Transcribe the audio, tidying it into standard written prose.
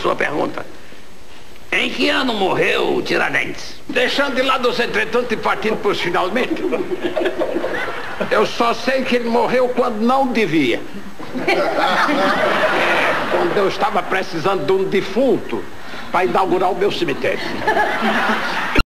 sua pergunta. Em que ano morreu o Tiradentes? Deixando de lado os entretantos e partindo para os finalmente. Eu só sei que ele morreu quando não devia. Quando eu estava precisando de um defunto para inaugurar o meu cemitério.